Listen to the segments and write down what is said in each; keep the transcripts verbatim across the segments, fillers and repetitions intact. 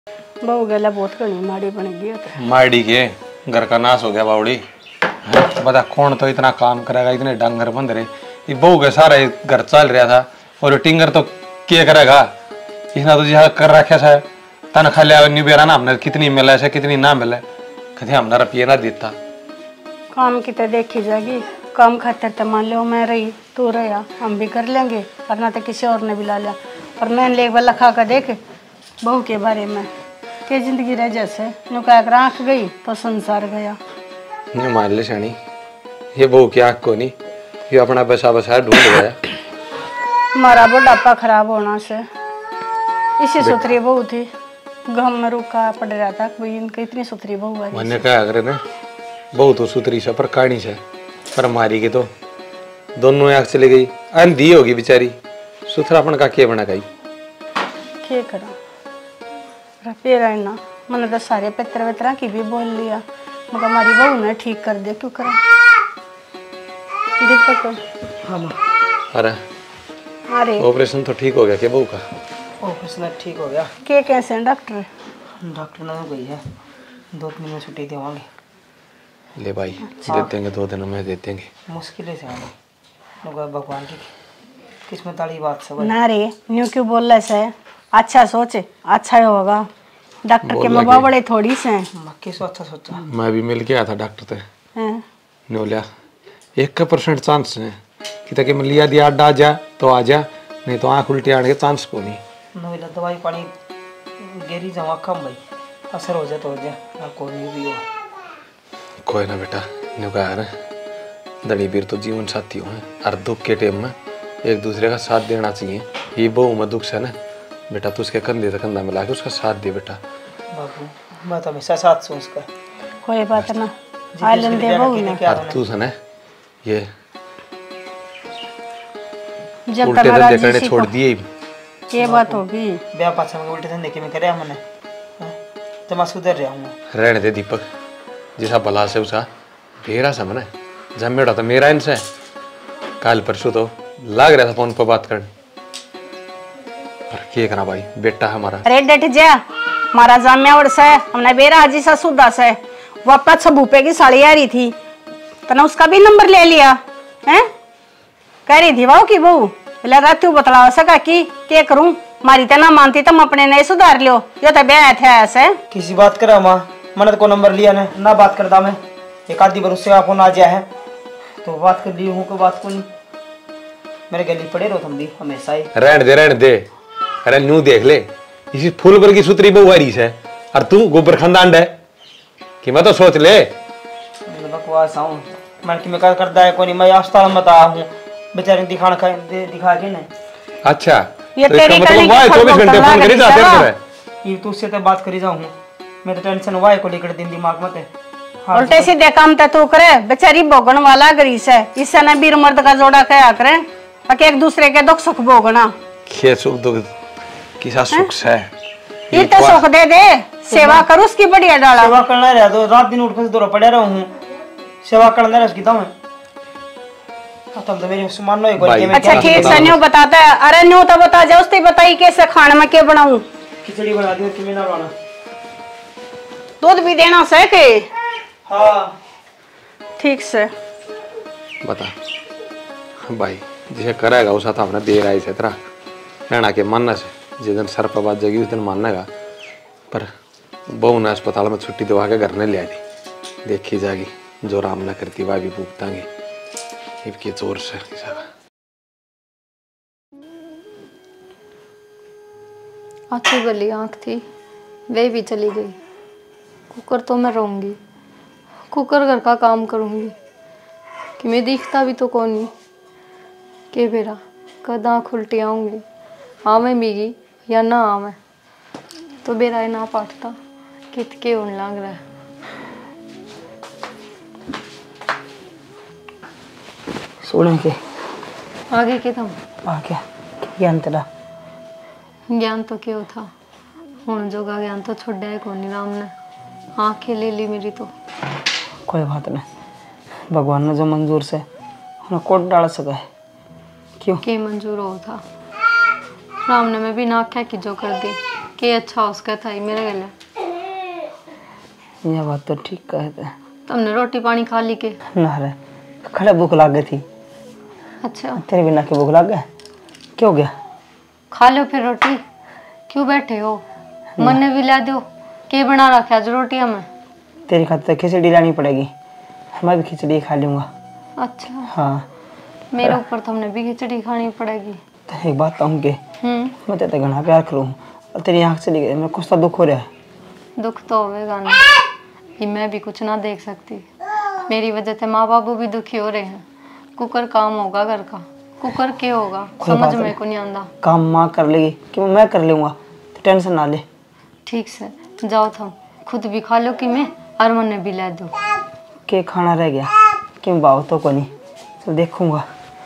बहु गला बहुत घनी माड़ी बन गई है। माड़ी के घर का नाश हो गया बावड़ी। बता कौन तो इतना काम करेगा, इतने डंगर बंद रहे। ये बहू के सारा घर चल रहा था और टिंगर तो क्या करेगा। इसने तो जहाँ कर रखा है तनखा लिया निबेरा ना हमने कितनी मिला है कितनी ना मिले कभी हमने रुपये ना देता। काम की तो देखी जाएगी, काम खातर तो मान लो मैं रही तू रहा हम भी कर लेंगे और ना तो किसी और ने भी ला लिया। पर मैंने ले वाला खा कर देख बहू के बारे में कि जिंदगी रह जैसे नु कह कर आँख गई तो संसार गया। नहीं मान ले शानी, ये बहू की आँख को नहीं, ये अपना बसा बसा ढूंढ गया। हमारा बुढ़ापा खराब होना से इसी सुथरी बहू थी, गम में रुका पड़ रहा था कोई इनकी इतनी सुथरी बहू है। मैंने कहा अगर ना बहू तो सुथरी से पर कहानी से पर मारी के तो दोनों आँख चली गई, अंधी होगी बेचारी। सुथरापन का क्या बना गई क्या करा पेरा ना मैंने तो सारे पितर वितरा की भी बोल लिया मगर हमारी बहू ने ठीक कर दे। क्यों करा दीपक? हाँ अरे अरे ऑपरेशन तो ठीक हो गया क्या बहू का? ऑपरेशन ठीक हो गया। क्या कैसे हैं डॉक्टर? डॉक्टर ने गई है दो तीन दिन छुट्टी देवांगे। ले भाई दे देंगे दो दिन में दे देंगे। मुश्किल से आगे भगवान की किस्मत वाली बात सब ना रे न्यू क्यों बोल रहा है? अच्छा सोचे अच्छा ही होगा। डॉक्टर के मबा बड़े थोड़ी से मक्के सो अच्छा सोचा। मैं भी मिल के आया था डॉक्टर से ने बोलिया एक का परसेंट चांस है कि ताकि मैं लिया दिया अड्डा आ जा तो आ जा, नहीं तो आँख उल्टी आने के चांस को नहीं। नवीला दवाई पानी गेरी जमा कम भाई असर हो जाए तो हो जाए कोई नहीं भी हुआ। कोई ना बेटा ने कहा ना धनी वीर तो जीवन साथी हो हैं और दुख के टाइम में एक दूसरे का साथ देना चाहिए। ये बहू में दुख से ना बेटा तू उसके कंधे से कंधा मिला के उसका साथ दे बेटा। बाबू मैं तो हमेशा साथ सोच कर कोई बात ना आलन दे बहू ने तू सने ये जब उल्टे तुम्हारा धंधे करने छोड़ दिए। ये बात होगी ब्याह पाछा में उल्टे धंधे के में करे हमने तो मैं सुधर रहा हूँ। रहने दे दीपक जैसा भला से उसा तेरा समझ जमेड़ा तो मेरा इनसे कल परसों तो लाग रहा था फोन पर बात करने पर क्या करा भाई बेटा हमारा। अरे डट जा मारा जाम्या उड़ से हमने बेरा हाजी सा सुदा से वापस सब भूपे की साड़ी आ रही थी तना उसका भी नंबर ले लिया हैं कह रही थी वाओ की बहू बोला रात बतला सका कि क्या करूं मारी तो ना मानती तुम अपने नहीं सुधार लियो यो तो ब्याह थे ऐसे किसी बात करा माँ मैंने को नंबर लिया ना ना बात करता मैं एक आधी बार उससे फोन आ जाए है तो बात कर ली हूँ कोई बात को नहीं मेरे गली पड़े रहो तुम भी हमेशा ही। रहने दे रहने दे अरे न्यू देख ले इसी फूल पर की सुतरी बहु वारी है और तू गोबर खानदान है कि मैं तो सोच ले बकवास आऊं मन की मैं क्या करता है कोई मैं अस्पताल में आया हूँ बेचारे दिखाना खा दिखा के ना। अच्छा ये तो तेरी मतलब वाह चौबीस घंटे फोन करी जाते हैं ये तू उससे तो बात करी जाऊं मैं तो टेंशन हुआ है को लेकर दिन दिमाग में उल्टे सीधे काम तो तू करे बेचारी भोगन वाला गरीस है इससे ना बीर मर्द का जोड़ा कया करे ताकि एक दूसरे के दुख सुख भोगना क्या सुख दुख किसा सुख है ये तो सुख दे दे सेवा करो उसकी बढ़िया डाला सेवा करना रहा तो रात दिन उठ कर दौरा पड़ा रहा हूँ सेवा करना रहा उसकी तो तब तो मेरी सुमान नहीं कोई में अच्छा ठीक है न्यू बताता है। अरे न्यू तो बता जा उसने बताई कैसे खाने में क्या बनाऊं। खिचड़ी बना दी कि मैं ना बनाना दूध भी देना से के हाँ ठीक से बता भाई जिसे करेगा उस हमने दे रहा है तेरा रहना के मानना से जिस दिन सर पर बात जगी उस दिन मानने का पर बहू ने अस्पताल में छुट्टी दवा के घर ने ले दी देखी जाएगी जो राम न करती वह भी भुगतांगी इनके जोर से। अच्छी भली आँख थी वे भी चली गई। कुकर तो मैं रहूँगी कुकर घर का काम करूँगी कि मैं दिखता भी तो कौन नहीं के बेरा कद आँख उल्टी आऊँगी आवे बीगी या ना आवे तो बेरा ना पाटता कित के होने लग रहा है। सोने के आगे के तुम आ क्या ज्ञान तेरा ज्ञान तो क्यों था हूँ जोगा ज्ञान तो छोड़ा है कौन राम ने आँखें ले ली मेरी तो। कोई बात नहीं भगवान ने जो मंजूर से उन्हें कोट डाल सका है क्यों के मंजूर हो था राम ने मैं भी ना आख्या कि जो कर दी के अच्छा उसका था मेरे गले। ये बात तो ठीक कहते हैं। तुमने रोटी पानी खा ली के? ना रे, खड़े भूख लग गई थी। अच्छा, तेरे बिना के भूख लग गया? क्या हो गया? खा लो फिर रोटी, क्यों बैठे हो? मन ने भी ला दो, के बना रखा आज रोटियां में? तेरी खातिर खिचड़ी लानी पड़ेगी, मैं भी खिचड़ी खा लूंगा। अच्छा हाँ, मेरे ऊपर तुमने भी खिचड़ी खानी पड़ेगी। तो एक बात कहूँ कि हम्म मैं तेरे घना प्यार करूँ और तेरी आँख चली गई, मैं कुछ तो दुख हो रहा है। दुख तो होगा ना, कि मैं भी कुछ ना देख सकती। मेरी वजह से माँ बाबू भी दुखी हो रहे हैं। कुकर काम होगा घर का, कुकर के होगा समझ में को नहीं आंदा। काम माँ कर लेगी कि मैं कर लूँगा, तो टेंशन ना ले। ठीक से जाओ, तुम खुद भी खा लो कि मैं और मन ने भी ला दो। के खाना रह गया कि मैं बाबू तो को नहीं, तो देखूंगा।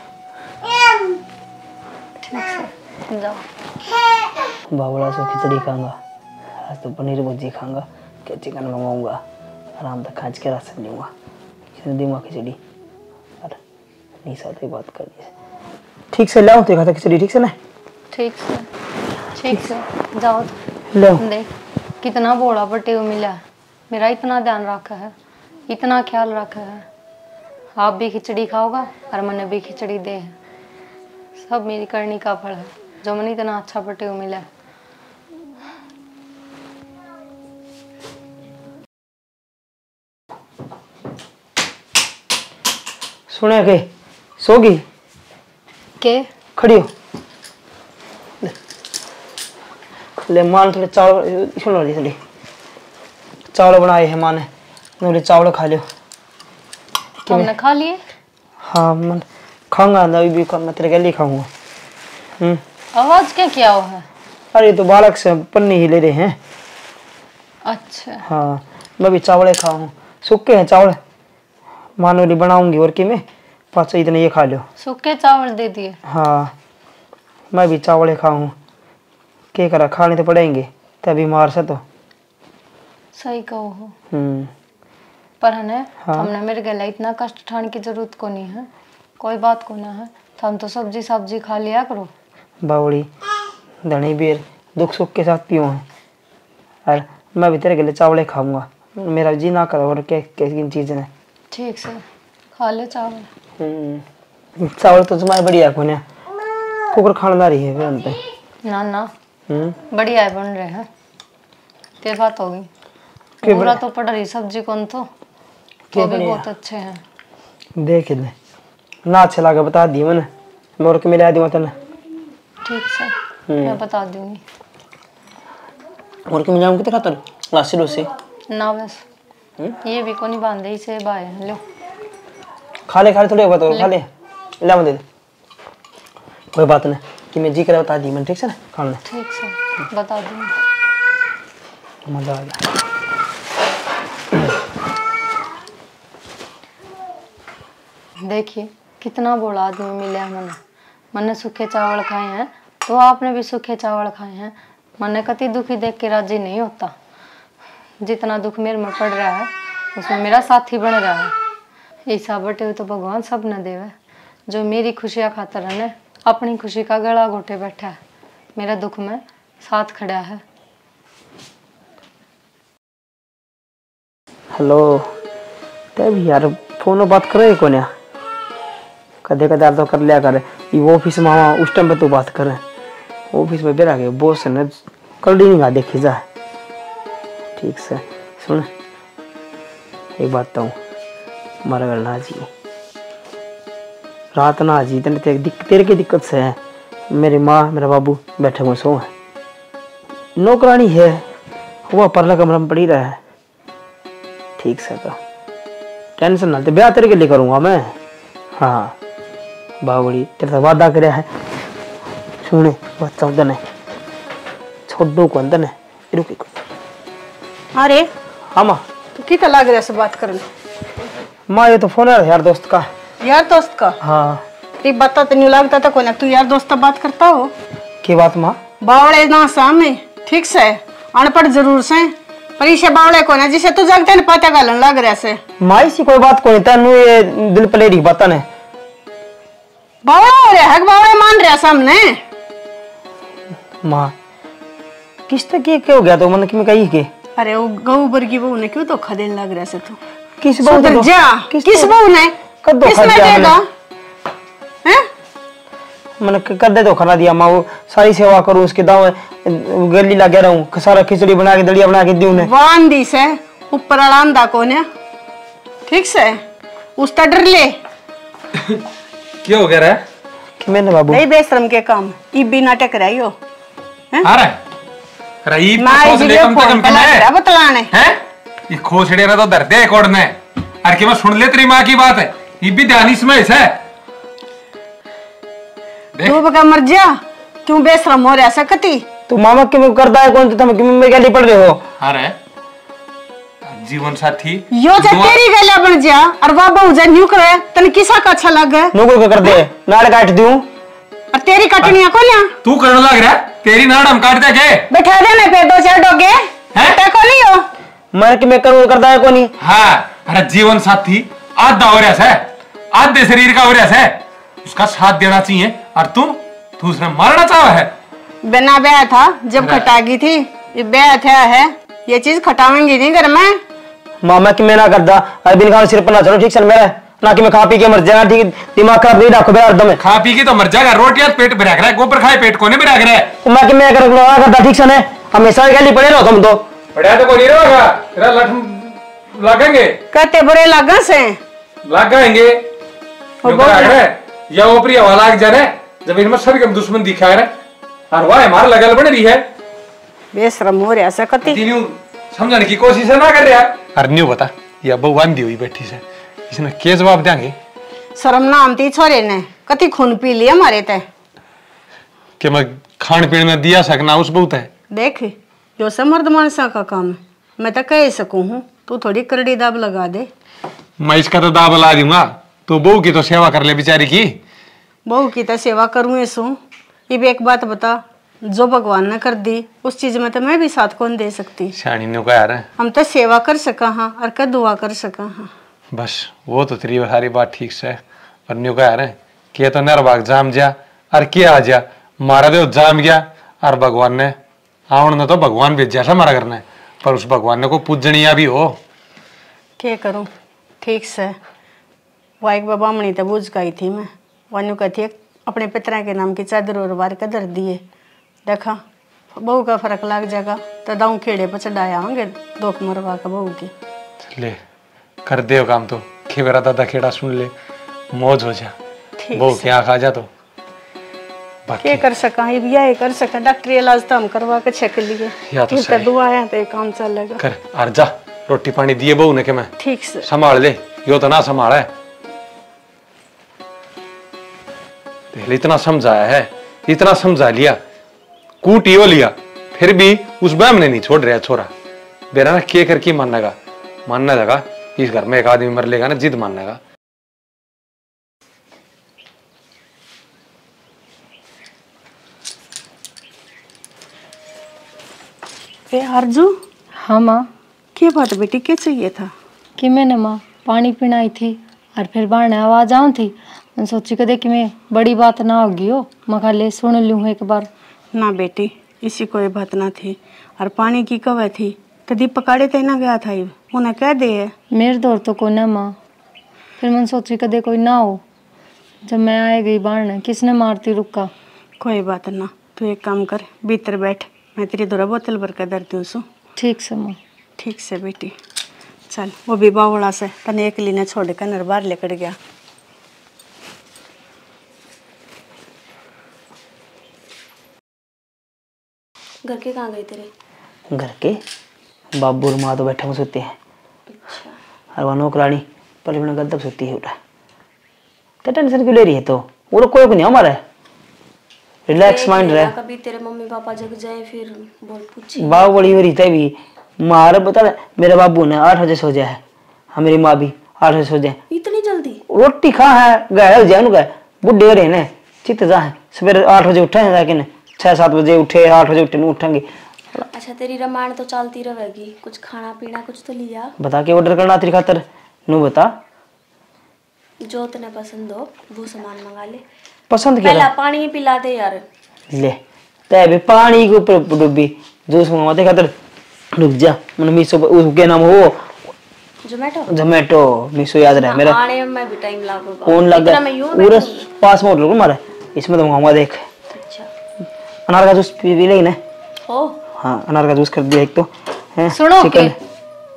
ठीक से जाओ। बाबूला से खिचड़ी खाऊंगा, आज तो पनीर भुर्जी खाऊंगा, क्या चिकन मंगाऊंगा, आराम से खाँच के राशन लूँगा, दूंगा खिचड़ी। और निशा तो बात कर दी, ठीक से लाओ तो खाता खिचड़ी, ठीक से ना? ठीक से ठीक से जाओ। लो देख कितना बोड़ा बटे हुए मिला है, मेरा इतना ध्यान रखा है, इतना ख्याल रखा है। आप भी खिचड़ी खाओगा और मैंने भी खिचड़ी दे है, सब मेरी करनी का फल है जो मैंने इतना अच्छा बटे हुए मिला है। सुने के सोगी के खड़ी हो, ले, ले मान थोड़े चावल सुनो ली थोड़ी चावल बनाए है माँ ने, थोड़े चावल खा लियो। तुमने खा लिए? हाँ मैं खाऊंगा ना, भी मैं तेरे के लिए खाऊंगा। हम्म आवाज क्या किया हुआ है? अरे तो बालक से पन्नी ही ले रहे हैं। अच्छा हाँ मैं भी चावल खाऊँ, सूखे हैं चावल, मानोली बनाऊंगी और कि मैं पाँच इतने ये खा लो। सूखे चावल दे दिए? हाँ मैं भी चावल खाऊँ, क्या करा, खाने तो पड़ेंगे तभी मार से तो। सही कहो हो, हम्म पर है ना हाँ। हमने मेरे गला इतना कष्ट उठाने की जरूरत को नहीं है, कोई बात को ना है, हम तो सब्जी सब्जी खा लिया करो। बावड़ी धनी बेर दुख सुख के साथ पियो हैं, और मैं भी तेरे गले चावल खाऊंगा, मेरा जी ना करो और क्या किन चीज़ ने। ठीक से खा ले चावल। हम्म चावल तो तुम्हारे बढ़िया कोने कुकर खाना रही है फिर पे। ना ना हम्म बढ़िया बन रहे हैं, क्या बात होगी? पूरा तो पड़ रही सब्जी कौन तो तो भी बहुत अच्छे हैं। देख ले ना अच्छे लगे बता दी मैंने, मैं और के मिला दूंगा तेने। ठीक से मैं बता दूंगी। और के मिलाऊंगी तो खाता लासी डोसी ना बस ये भी को नहीं बांधे इसे बाय लो खा ले खा ले थोड़ी बात और खा ले ला दे, कोई बात नहीं कि मैं जी करे बता दी मैंने, ठीक है ना? खा ले ठीक से बता दूंगी। मजा आ गया। देखिए कितना बड़ा आदमी मिला है मैंने, मैंने सूखे चावल खाए हैं तो आपने भी सूखे चावल खाए हैं। मैंने कति दुखी देख के राजी नहीं होता, जितना दुख मेरे में पड़ रहा है उसमें मेरा साथी बन रहा है। ऐसा बटे हुए तो भगवान सब न देवे, जो मेरी खुशियाँ खातर है अपनी खुशी का गला घोटे बैठा है, मेरा दुख में साथ खड़ा है। हेलो तब यार फोन बात करे कौन, कदे कदार तो कर लिया करे, ये ऑफिस में उस टाइम पे तो बात करे, ऑफिस में बेरा के बॉस ने कल नहीं गा देखी जा। ठीक से सुन एक बात तो हमारा घर ना जी रात ना जी तेरे तेरे दिक, तेरे की दिक्कत से है, मेरी माँ मेरा बाबू बैठे हुए सो है, नौकरानी है वो परला कमरा में पड़ी रहा है। ठीक से तो टेंशन ना, ब्याह तेरे के लिए करूँगा मैं। हाँ बावड़ी तेरे से वादा करे है, सुने बच्चा उधर ने छोड़ो को अंदर ने रुकी। अरे हाँ माँ तो कितना लग रहा है बात करने? माँ ये तो फोन है यार दोस्त का। यार दोस्त का? हाँ ती बता तो नहीं लगता था कोई, तू यार दोस्त से बात करता हो? की बात माँ? बावड़े ना सामने ठीक से अनपढ़ जरूर से, पर इसे बावड़े को ना जिसे तू जगते न पता गलन लग रहा से। माँ इसी कोई बात कोई तेनू ये दिल पे लेडी बता ने बावड़ा हो रहा है, बावड़े मान रहा सामने। माँ किस तक ये क्या हो गया तो मतलब कि मैं कही के अरे वो गऊ बर की बहू ने क्यों धोखा देने लग रहा से तू? किस बहू सुधर ने जा। किस किस बहू- बहू ने? कब धोखा किसमें दिया देगा? हैं? मैंने कर दे धोखा ना दिया माँ वो सारी सेवा करूँ उसके दाव गली लगे रहूँ सारा खिचड़ी बना के दलिया बना के दूँ ने वांदी से ऊपर अड़ांदा कौन है? ठीक से उसका डर ले। क्या हो गया रे? कि मैंने बाबू नहीं बेशरम के काम ई भी नाटक रही हो। अरे रही माँ खोस जी ले ये कम से फोन कम पे लग रहा बतलाने। हैं ये खोसड़े रे तो दर्दे कोड़ने अरे कि मैं सुन ले तेरी माँ की बात है ये भी ध्यान इसमें है देख तू बका मर जा क्यों बेशरम हो रहा सकती? तू मामा क्यों करता है कौन तुम क्यों मेरे गली पड़ रहे हो? अरे जीवन साथी यो जे तेरी गला बन जा और वो बहू जे न्यू करे तने किसा का अच्छा लगे? नौकर को कर दे नाड़ काट दूं और तेरी कटनिया को लिया तू करने लग रहा तेरी नाड़ हम काट दे के बैठा देने पे दो चार डोगे हैं? ते को नहीं हो मैं कि मैं करूँ करता है कौन? हाँ अरे जीवन साथी आधा हो रहा है आधे शरीर का हो रहा है उसका साथ देना चाहिए और तुम दूसरा मारना चाहा है। बिना ब्याह था जब खटागी थी ये ब्याह था है ये चीज खटावेंगी नहीं घर में। मामा कि मैं ना करता अरे बिन खाने सिर पर ना चलो ठीक सर मेरा ना कि मैं खा पी के मर जाएगा ठीक दिमाग खराब नहीं रखो मेरा एकदम खा पी के तो मर जाएगा रोटियां पेट भरा रहा है गोबर खाए पेट कोने भरा रहा है मैं कि मैं कर ना करता ठीक सर है हमेशा गली पड़े रहो तुम तो बढ़िया तो कोई नहीं रहेगा तेरा लठ लगेंगे कहते बुरे लगन से लगाएंगे बहुत- या ऊपरी हवा लाग जा रहे जब इनमें सभी कम दुश्मन दिखा रहे और वह हमारा लगल बन रही है बेशरम हो रहा सकती। तीनों समझने की कोशिश ना कर रहा अरे न्यू बता या बहु वांदी हुई बैठी से इसने क्या जवाब देंगे शर्म नाम थी छोरे ने कति खून पी लिया हमारे ते कि मैं खान पीने में दिया सकना उस बहुत है देख जो से मर्द मानसा का काम है मैं तो कह सकूं हूँ तू थोड़ी करड़ी दाब लगा दे। मैं इसका तो दाब ला दूंगा तो बहू की तो सेवा कर ले बेचारी की बहू की तो सेवा करूँ सू ये भी एक बात बता जो भगवान ने कर दी उस चीज में तो मैं भी साथ कौन दे सकती। शानी ने कहा यार हम तो सेवा कर सका हाँ और क्या दुआ कर सका हाँ। बस वो तो तेरी सारी बात ठीक से पर न्यू कहा यार कि तो नरबाग जाम जा और क्या आ जा मारा दे जाम गया और भगवान ने आवण ने तो भगवान भेजा था मारा करना पर उस भगवान ने को पूजनिया भी हो क्या करूँ ठीक से वो एक बाबा मणि तो बुझ गई थी मैं वानू कहती अपने पितरा के नाम की चादर और बार कदर दिए देखा बहू का फर्क लग जाएगा तो दाऊ खेड़े पर चढ़ाया होंगे दो मरवा का बहू की ले कर दे काम तो खेवेरा दादा खेड़ा सुन ले मौज हो जा बहू क्या खा जा तो क्या कर सका ये भी कर सका डॉक्टरी इलाज तो हम करवा के छक लिए या तो सही। दुआ है तो काम चलेगा कर और जा रोटी पानी दिए बहू ने के मैं ठीक से संभाल ले यो तो ना संभाल है इतना समझाया है इतना समझा लिया कूटियो लिया फिर भी उस बहम ने नहीं छोड़ रहा छोरा बेरा ना के करके माननेगा मानने लगा इस घर में एक आदमी मर लेगा ना जिद माननेगा। ए अर्जू हाँ माँ क्या बात बेटी क्या चाहिए था? कि मैंने माँ पानी पीना आई थी और फिर बाहर आवाज आऊँ थी मैं सोची कदे कि मैं बड़ी बात ना होगी हो मैं खा ले सुन लूँ एक बार। ना बेटी इसी कोई बात ना थी और पानी की कवे थी तो दीप पकाड़े ते ना गया था उन्हें कह दे मेरे दौर तो को ना माँ फिर मैंने सोची कदे कोई ना हो जब मैं आए गई बाहर किसने मारती रुका। कोई बात ना तू एक काम कर भीतर बैठ मैं तेरी दोरा बोतल भर कर दरती हूँ। ठीक से माँ ठीक से बेटी चल वो भी बावड़ा से तने एक लीने छोड़ कर नर बाहर लेकर गया। घर के कहाँ गए तेरे? घर के बाबू और माँ तो बैठे हुए सोते हैं और वह नौकरानी पहले अपने गद्दब सोती है उठा तो टेंशन क्यों ले रही है तो वो लोग कोई को नहीं हमारा रिलैक्स माइंड रहे कभी तेरे मम्मी पापा जग जाए फिर बोल पूछी बाबू बड़ी हो रही है भी मारे बता मेरे बाबू ने आठ बजे सो जाए हाँ मेरी माँ भी आठ बजे सो जाए इतनी जल्दी रोटी खा है गए जाए गए बुढ़े रहे ने चित जा है सवेरे आठ बजे उठे हैं जाके छह सात बजे उठे आठ बजे उठे उठेंगे। अच्छा तेरी रामायण तो चलती रहेगी कुछ खाना पीना कुछ तो लिया बता के ऑर्डर करना तेरी खातर नू बता जो तने पसंद हो वो सामान मंगा ले पसंद क्या पहला पानी पिला दे यार ले ते भी पानी के ऊपर डूबी जूस मंगवा दे खातर। रुक जा, मैंने मीशो पर उसके नाम हो जोमेटो जोमेटो मीशो याद रहा मेरा। आने में भी टाइम लगेगा। कौन लग इतना मैं यूं पूरा बैठी पास में होटल हमारा, इसमें तो मंगाऊंगा देख। हूं। अच्छा अनार का जूस पी पी लेगी ना। हो हाँ अनार का जूस कर दिया एक तो है। सुनो चिकन के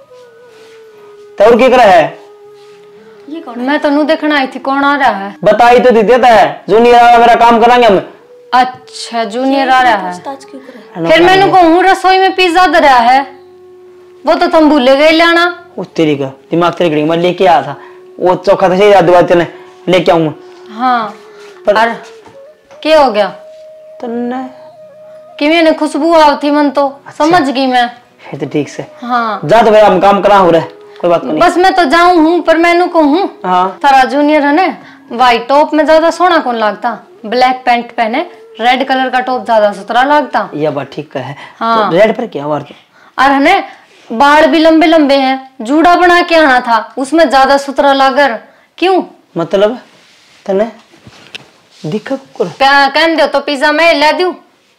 तो और क्या करा है? ये कौन मैं तनु देखना आई थी, कौन आ रहा है? बताई तो दी देता है जूनियर वाला मेरा काम कराएंगे हम। अच्छा जूनियर आ रहा है। पूछताछ क्यों करे? फिर मैंने कहूँ रसोई में पिज्जा दे रहा है, वो तो तुम भूले गए लाना। उस तेरी का दिमाग तेरे गड़ी मैं लेके आया था, वो चौखा था सही याद बात ने लेके आऊंगा। हाँ पर- और क्या हो गया? तन्ने कि मैंने खुशबू आवती मन तो समझ गई मैं। फिर तो ठीक से हाँ जा तो भाई हम काम करा हो रहा है, कोई बात नहीं। बस मैं तो जाऊं हूँ, पर मैंने कहूँ हाँ तारा जूनियर है ना, व्हाइट टॉप में ज्यादा सोना कौन लगता, ब्लैक पैंट पहने रेड कलर का टॉप ज्यादा सुथरा लगता। यह बात ठीक है। हाँ। तो रेड पर क्या बात? और है ना बाल भी लंबे लंबे हैं, जूड़ा बना के आना था, उसमें ज्यादा सुथरा लागर। क्यों मतलब तने दिखा कुकर क्या कह दो तो पिज्जा मैं ला दूं?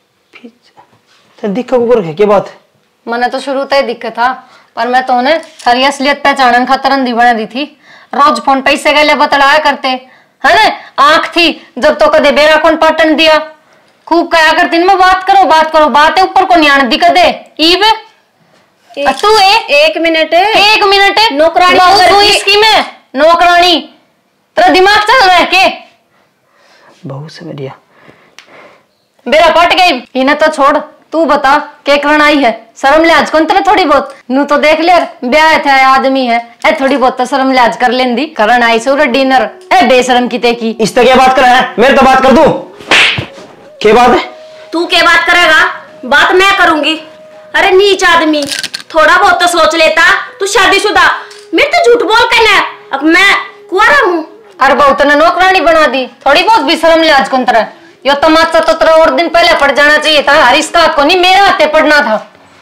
तो दिखा कुकर है क्या बात? मैंने तो शुरू से दिक्कत था, पर मैं तो उन्हें सारी असलियत पहचानन खातर अंधी बना दी थी। रोज फोन पैसे गले बतलाया करते है ना, आंख थी जब तो कदे बेरा कौन पाटन दिया, खूब कहा करती मैं बात करो बात करो, बातें ऊपर को न्याण दी कदे ईब एक, तू ए एक मिनट है एक मिनट है नौकरानी बहुत अगर हुई की- इसकी में नौकरानी, तेरा दिमाग चल रहा है के? बहुत से बढ़िया बेरा पट गई इन्हें तो छोड़, तू बता के करण आई है, शर्म लिहाज कौन तेरे थोड़ी बहुत नू तो देख ले ब्याह थे आदमी है ए, थोड़ी बहुत तो शर्म लिहाज कर लेंदी। करण आई सूर डिनर ए बेशरम की ते की। इस तरह क्या बात कर रहा है? मेरे तो बात कर दूं क्या बात है? तू क्या बात करेगा? बात मैं करूंगी। अरे नीच आदमी, थोड़ा बहुत तो सोच लेता। तू शादीशुदा, मेरे तो झूठ बोल के ना, अब मैं कुंवारा हूँ। अरे बहुत ने नौकरानी बना दी, थोड़ी बहुत भी शर्म लिहाज कौन तरह, यो तमाचा तो तेरा और दिन पहले पड़ जाना चाहिए था, हरीश का को नहीं मेरा हाथे पड़ना था।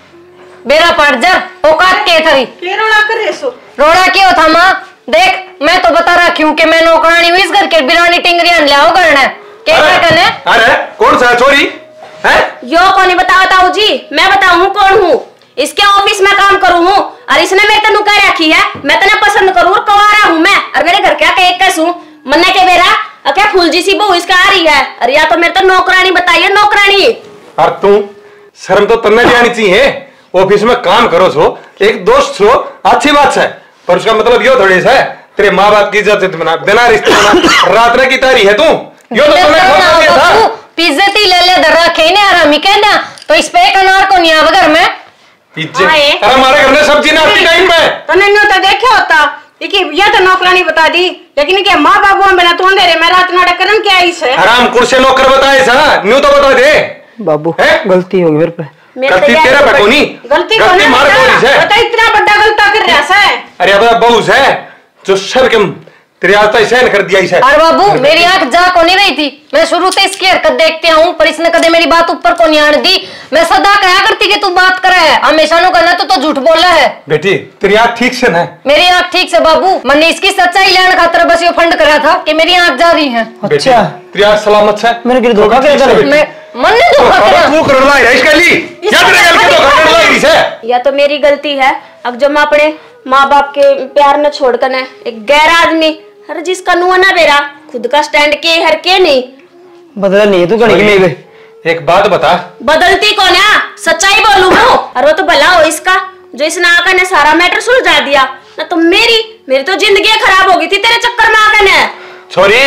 बेरा पड़ जा औकात के थरी रोड़ा कर रहे सो रोड़ा क्यों था माँ? देख मैं तो बता रहा क्यों कि मैं नौकरानी हुई इस घर के बिरानी टिंगरियां ले आओ करना क्या करने। अरे कौन सा चोरी है? यो कौन बता बताऊ जी, मैं बताऊ कौन हूँ। इसके ऑफिस में काम करूँ हूँ और इसने मेरे तनु कह रखी है मैं तने पसंद करूँ और कुंवारा हूँ मैं, और मेरे घर क्या एक कैसू मन्ने के बेरा क्या फूल जी सी बहू इसका आ रही है, अरे या तो मेरे तो नौकरानी बताइए नौकरानी। और तू शर्म तो तन्ने भी आनी चाहिए, ऑफिस में काम करो छो, एक दोस्त छो, अच्छी बात है, पर उसका मतलब यो थोड़ी सा है तेरे माँ बाप की इज्जत बना बिना रिश्ते बना रात ने की तारी है तू यो तो तूने खोल दिया था। पिज्जे ती ले ले दर रखे ने आरामी कहना तो इस पे एक अनार को नहीं आवे घर में पिज्जे हाँ, ये। अरे हमारे घर में सब्जी ना आती टाइम पे तने न्यू तो देखे होता कि ये तो नौकरानी बता दी, लेकिन क्या माँ बाबू बिना तो अंधेरे में रात नाटक करन क्या आई से हराम कुर्से नौकर बताए सा न्यू तो बता दे। बाबू है? गलती हो गई मेरे पे। मेरे तो गलती यार तेरा पे बड़ी- कोनी गलती को ना मार कोनी से बता इतना बड़ा गलता कर रहा है। अरे अब बहू है जो सर के तेरे आज तक सहन कर दिया इसे। और बाबू मेरी आंख जा को नहीं रही थी, मैं शुरू से इसकी हरकत देखते हूँ, पर इसने कदे मेरी बात ऊपर को नहीं आने दी। मैं सदा कहा करती कि तू बात करे है, हमेशा नु करना तो तो झूठ बोला है। बेटी तेरी आंख ठीक से ना है। मेरी आंख ठीक से बाबू, मैंने इसकी सच्चाई लेने खातिर बस ये फंड करा था कि मेरी आंख जा रही है। बेटी, अच्छा तेरी आंख सलामत है। मेरे गिर धोखा क्या कर मैं मन ने धोखा अब करा। तू कर रहा है इसके लिए या तेरे गल के धोखा कर रहा है इसे। या तो मेरी गलती है, अब जब मैं अपने माँ बाप के प्यार में छोड़कर ना एक गैर आदमी, अरे जिसका नुआ ना बेरा खुद का स्टैंड के हर के नहीं बदला नहीं है तू कहीं नहीं गई। एक बात बता बदलती कौन है? सच्चाई बोलूं हूँ, और वो तो भला हो इसका जो इसने आकर ने सारा मैटर सुलझा दिया, ना तो मेरी मेरी तो जिंदगी खराब हो गई थी तेरे चक्कर में आकर ने। छोरी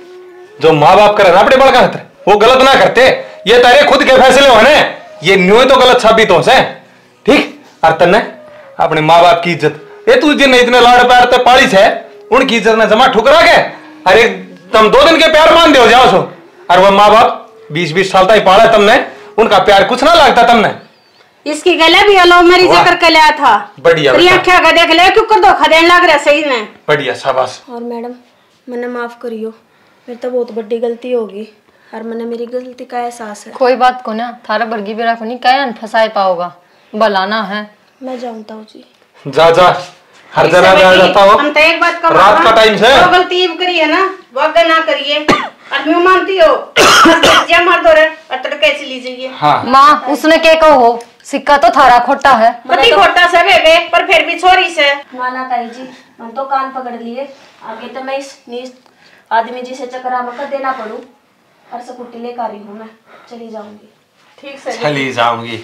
जो माँ बाप करे ना अपने बड़का खातिर वो गलत ना करते, ये तेरे खुद के फैसले होने, ये न्यू तो गलत साबित हो से ठीक। और तन्ने अपने माँ बाप की इज्जत ये तू जिन इतने लाड़ प्यार ते पाली है उनकी इज्जत में जमा ठुकरा के, अरे तुम दो दिन के प्यार मान दे हो जाओ सो, और वो माँ बाप बीस बीस साल तक पाला तुमने, उनका प्यार कुछ ना लगता तुमने। इसकी गले भी अलो मेरी वाह। जकर के लिया था बढ़िया तेरी बेटा। आंखें का देख ले क्यों कर धोखा देने लग रहा सही ने। बढ़िया शाबाश। और मैडम मैंने माफ करियो, मेरी तो बहुत बड़ी गलती होगी और मैंने मेरी गलती का एहसास है। कोई बात को ना थारा बर्गी बेरा को नहीं क्या फंसाए पाओगा, बलाना है। मैं जानता हूँ जी। जा जा हर जगह जा जाता हो, हम तो एक बात का रात का टाइम से जो गलती ये करी है ना वो आगे ना करिए, आदमी मानती हो जब मार दो रे और तड़के चली जाइए। हाँ माँ उसने क्या कहो हो, सिक्का तो थारा खोटा है। कति खोटा से बेबे, पर फिर भी छोरी से। नाना ताई जी, हम तो कान पकड़ लिए, आगे तो मैं इस नीच आदमी जी से चक्रा मकर देना पड़ू। और स्कूटी लेकर आ रही हूँ मैं, चली जाऊंगी। ठीक से चली जाऊंगी।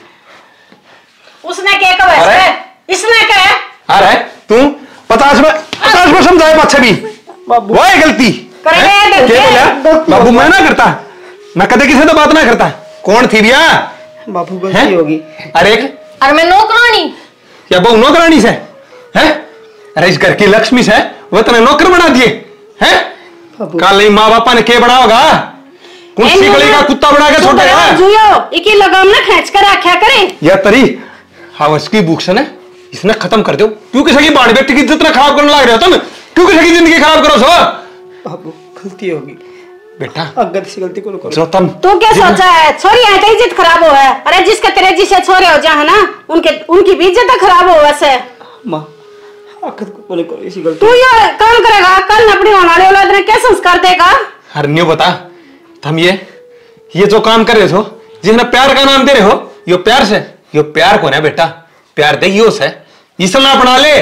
उसने क्या कहा है? इसने क्या है? अरे तू पचास में पचास में समझाए अच्छा भी बाबू वो है गलती करे हैं? दे- क्या दे- बोला? बाबू मैं ना करता, मैं कदे किसी से बात ना करता। कौन थी भैया? बाबू हैं? गलती होगी। अरे और मैं नौकरानी। क्या बहु नौकरानी से हैं? अरे इस घर की लक्ष्मी से वो तने नौकर बना दिए हैं? बाबू कल नहीं माँ बापा ने क्या बना होगा? कुर्सी गली का कुत्ता बना के छोड़ेगा। जुयो इकी लगाम ना खींच कर रखा करे। या तरी हवस की भूख से ना इसने खत्म कर दो। क्यों किसी की बाड़ी बेटी की इज्जत ना खराब करने लग रहे हो तुम? क्यों किसी की जिंदगी खराब करो सो? बाबू गलती होगी बेटा अगर से गलती को करो। जो तुम तू क्या सोचा है? छोरी है तो इज्जत खराब हो है। अरे जिसके तेरे जिसे छोरे हो जा है ना, उनके उनकी भी इज्जत खराब हो वैसे। माँ आखिर को बोले करो इसी गलती। तू ये काम करेगा, कल अपनी होने वाली औलाद ने क्या संस्कार देगा? हर न्यू बता तुम ये ये जो काम कर रहे हो, जिसने प्यार का नाम दे रहे हो, यो प्यार से यो प्यार कौन है बेटा? प्यार दे यो से इसलिए अपना ले,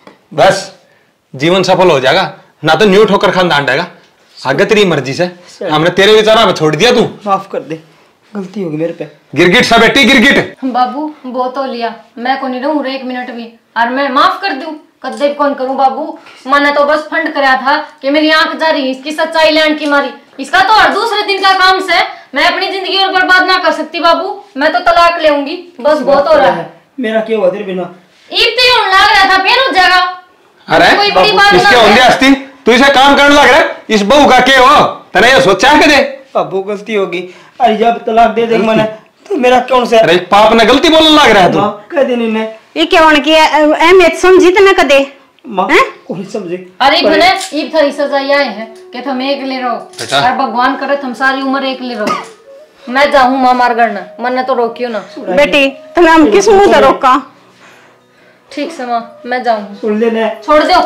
बस जीवन सफल हो जाएगा। ना तो न्यू ठोकर खानदान रहेगा। आगे तेरी मर्जी से हमने तेरे विचारा में छोड़ दिया। तू माफ कर दे, गलती होगी मेरे पे। गिरगिट सा बेटी गिरगिट। बाबू वो तो लिया, मैं को नहीं रहूं एक मिनट भी, और मैं माफ कर दूं कदे कौन करूं बाबू। मैंने तो बस फंड कराया था कि मेरी आंख जा रही, इसकी सच्चाई लैंड की मारी। इसका तो हर दूसरे दिन का काम से मैं अपनी जिंदगी और बर्बाद ना कर सकती बाबू। मैं तो तलाक लेऊंगी, बस बहुत हो रहा है। मेरा क्या हुआ तेरे बिना? इतनी होने लग रहा था फिर उस जगह। अरे कोई बड़ी बात इसके ना होंगे है। अस्ती तू इसे काम करने लग रहा है। इस बहू का क्या हो? तने ये सोचा है कदे? बाबू गलती होगी। अरे जब तलाक दे देगा मैंने तो मेरा कौन सा? अरे पाप ने गलती बोलने लग रहा है तू। माँ कह देने ने ये क्या होने की अहमियत समझी तो न कदे। माँ हैं? कोई समझे। अरे भले ईब थारी सजाई आए हैं कि तुम एक ले रहो, बेटा। और भगवान करे तुम सारी उम्र एक ले रहो। मैं जाऊं मां मार करना, मन तो रोकियो ना। बेटी तुम्हें हम किस मुंह से रोका? ठीक से मां मैं जाऊं, सुन लेना। छोड़ दो।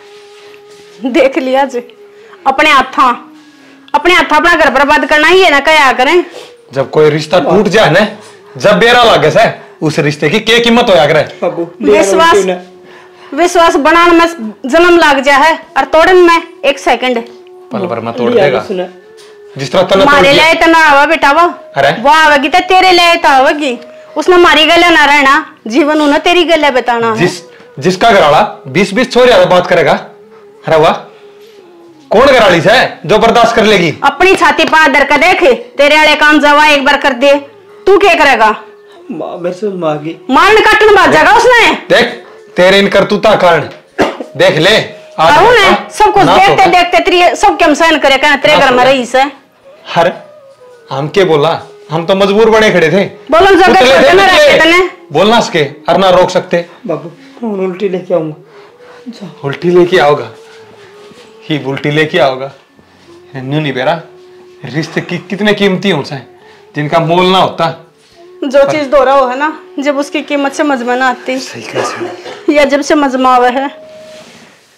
देख लिया जी, अपने हाथा अपने हाथा अपना घर बर्बाद करना ही है ना, क्या करें? जब कोई रिश्ता टूट जाए ना, जब बेरा लागे से उस रिश्ते की क्या कीमत होया करे? बाबू विश्वास विश्वास बनाने में जन्म लाग जा है और तोड़न में एक सेकंड। पल भर में तोड़ देगा। जिस तरह तने तोड़ मारे दिया। लिए तो ना आवा बेटा वो अरे? वो आवेगी तो तेरे लिए तो आवेगी। उसने मारी गले ना रहना, जीवन उन्हें तेरी गले बताना है। जिस जिसका घराड़ा बीस बीस छोरी आगे बात करेगा, अरे वाह कौन घराड़ी से जो बर्दाश्त कर लेगी? अपनी छाती पा दर का देख, तेरे वाले काम जवा एक बार कर दे, तू क्या करेगा? माँ मेरे से मांगी मारने काटने बात जाएगा उसने। देख तेरे इन करतूता कारण देख ले आज और उन्हें होता, सब कुछ ना देखते होता। देखते तेरी सब क्या सहन करे कहना तेरे ना घर में होता। रही से। हर हम के बोला, हम तो मजबूर बने खड़े थे। बोलो जगह उतले थे, छोड़ ना उतले। रखे तने। बोलना सके और ना रोक सकते। बाबू मैं उल्टी लेके आऊंगा। उल्टी लेके आओगा, ही उल्टी लेके आओगा। न्यू नहीं बेरा रिश्ते की कितने कीमती होते हैं जिनका मोल ना होता। जो चीज दोहरा हो है ना, जब उसकी कीमत समझ में ना आती सही कैसे या जब समझ में आवे है